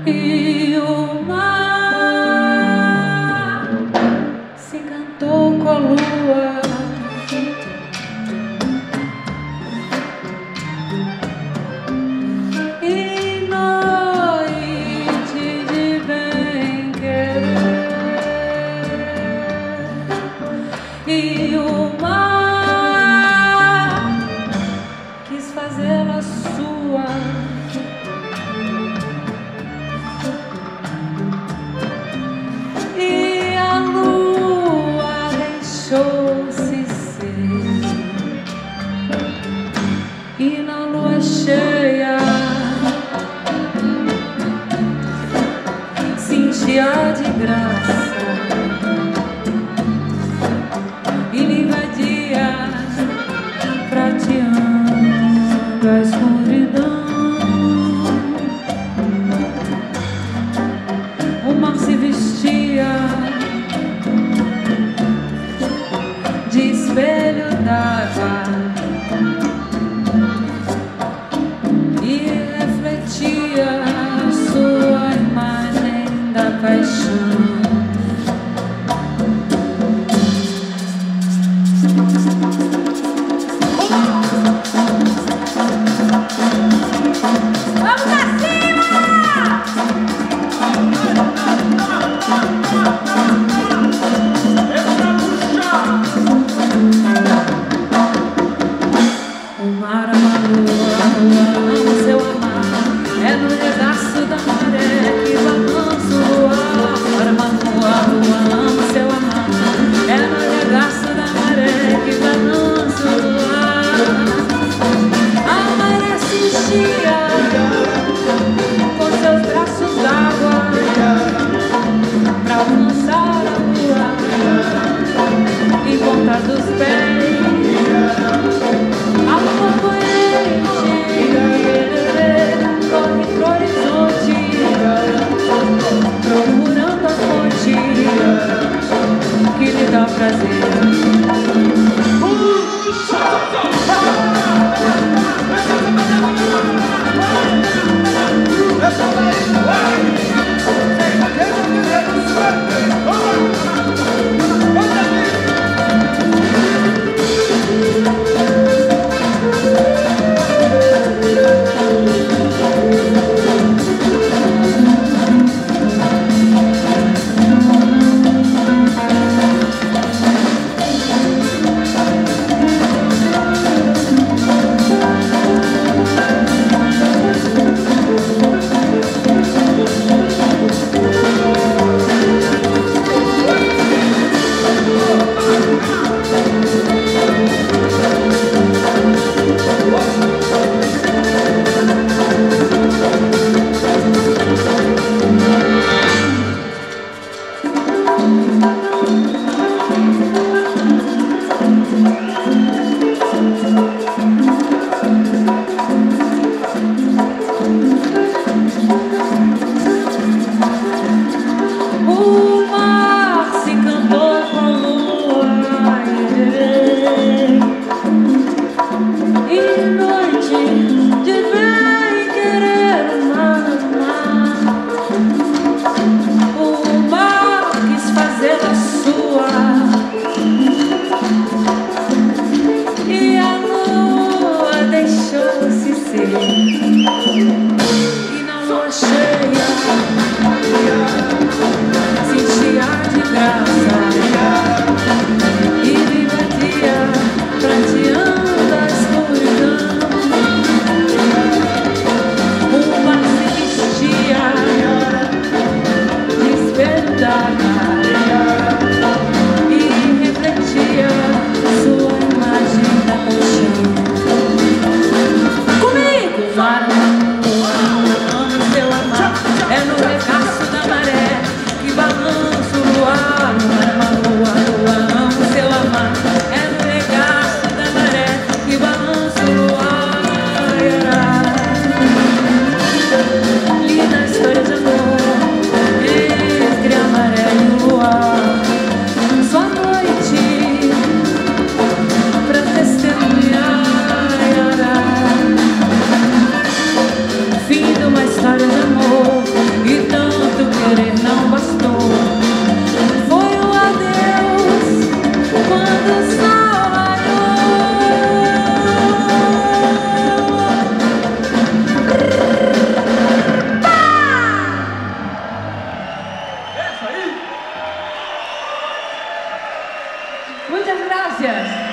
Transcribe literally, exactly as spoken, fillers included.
E o mar se encantou com a lua, e noite de bem-querer. E o mar quis fazê-la sua, e a lua deixou-se ser. E na lua cheia se enchia de graça e me invadia, prateando a escuridão. O mar se vestia de espelho d'água e refletia sua imagem da paixão. O mar ama a lua, a lua ama seu amar. É no regaço da maré que balança o ar. Márcia.